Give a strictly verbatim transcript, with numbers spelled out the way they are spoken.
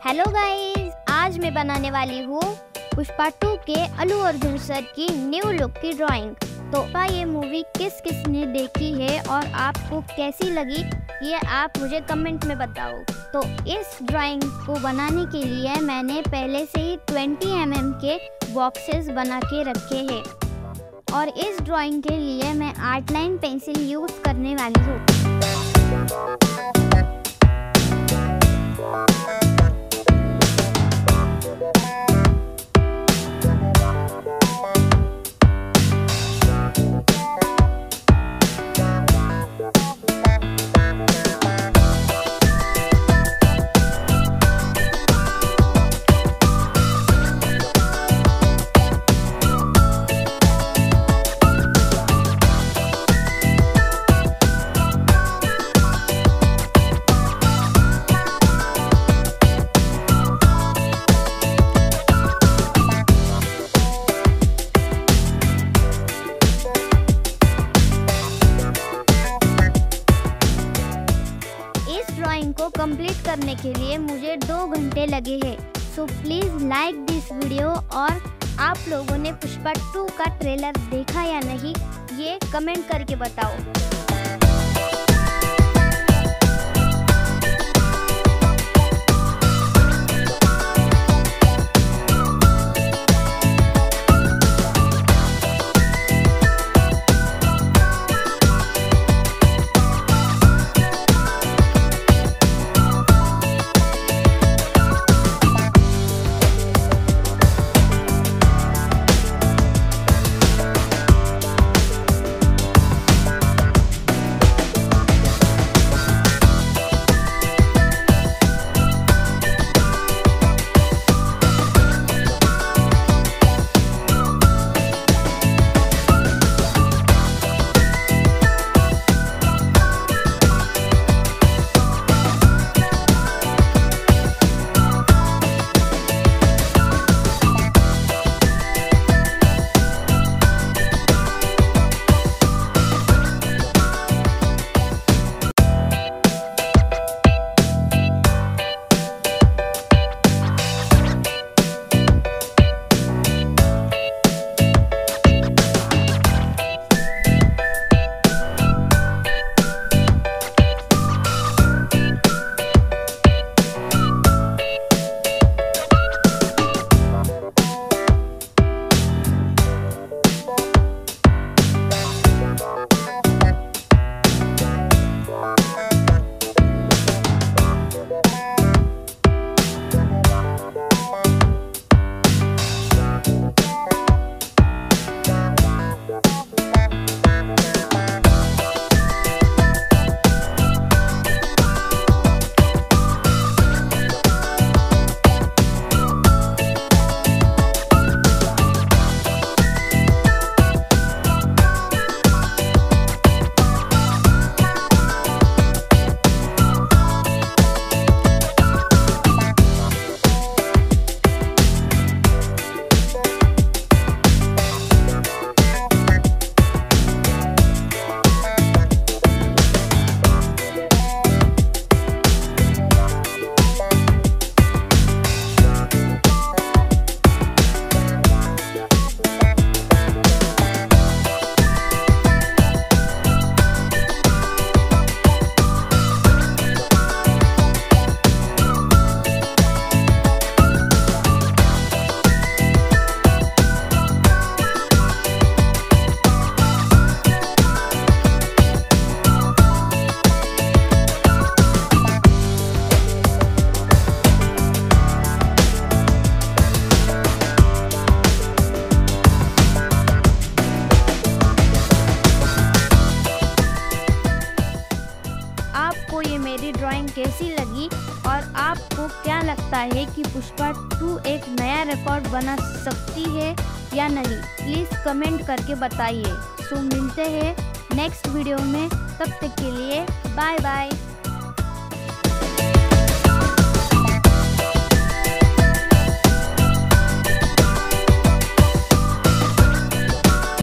Hello guys, आज मैं बनाने वाली हूँ पुष्पा टू के अल्लू अर्जुन सर की न्यू लुक की ड्राइंग। तो ये मूवी किस किस ने देखी है और आपको कैसी लगी ये आप मुझे कमेंट में बताओ। तो इस ड्राइंग को बनाने के लिए मैंने पहले से ही बीस एम एम के बॉक्सेस बना के रखे हैं और इस ड्राइंग के लिए मैं आर्ट लाइन पेंसिल यूज़ करने वाली हूँ। ड्राइंग को कंप्लीट करने के लिए मुझे दो घंटे लगे हैं। So please like this video और आप लोगों ने पुष्पा टू का ट्रेलर देखा या नहीं ये कमेंट करके बताओ। आपको ये मेरी ड्राइंग कैसी लगी और आपको क्या लगता है कि पुष्पा टू एक नया रिकॉर्ड बना सकती है या नहीं, प्लीज़ कमेंट करके बताइए। सो मिलते हैं नेक्स्ट वीडियो में, तब तक के लिए बाय बाय।